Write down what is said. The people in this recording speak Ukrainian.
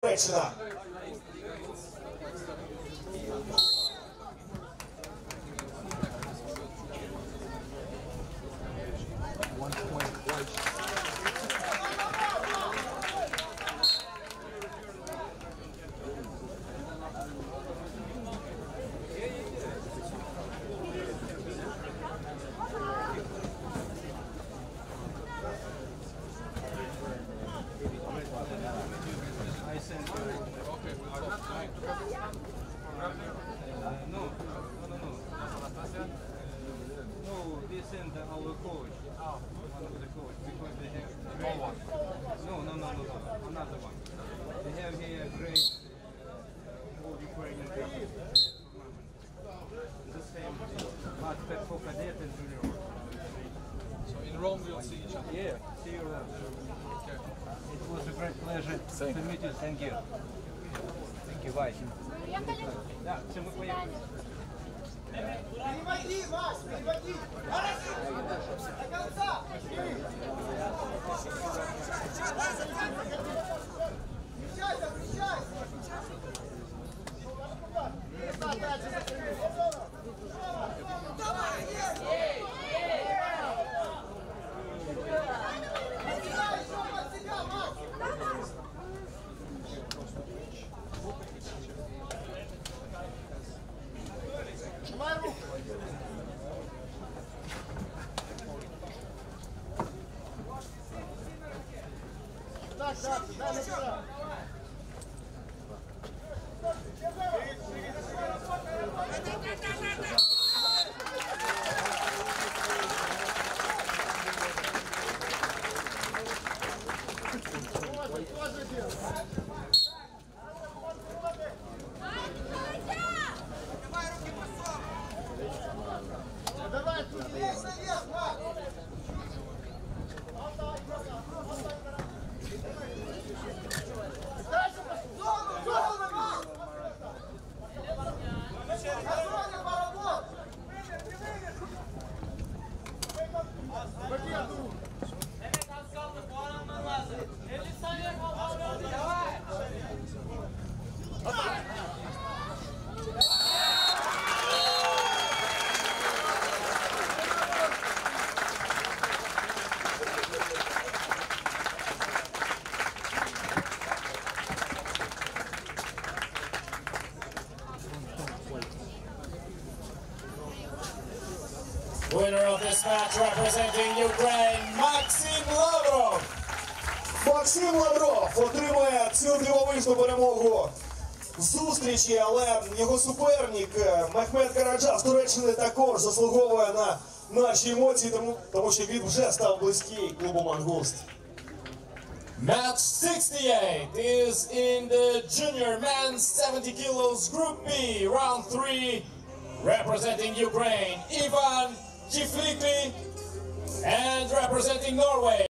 Туреччина. No, they send our coach, one of the coach, because they have great. No, another one. They have here great all Ukrainian players. The same, but for cadet and junior. So in Rome we'll see each other. Yeah, see you around. Okay. It was a great pleasure to meet you. Thank you. Thank you, Вась. Да, все, мы поехали. Переводи, Вась, переводи! До конца! Встречайся, встречайся! Давай руку! Так, дай на себя! Тоже делай! Давай, тут лезь наверх, Марк! Дальше пошли! Зону, Марк! На зоне поработай! Баки одну руку! Winner of this match representing Ukraine, Максим Лавров. Максим Лавров отримує цю дивовижну перемогу в зустрічі, але його суперник Мехмед Караджа з Туреччини також заслуговує на наші емоції, тому що він вже став близький клубу Мангуст. Match 68 is in the junior men's 70 kilos Group B, round 3, representing Ukraine, Ivan Chiflikli, and representing Norway.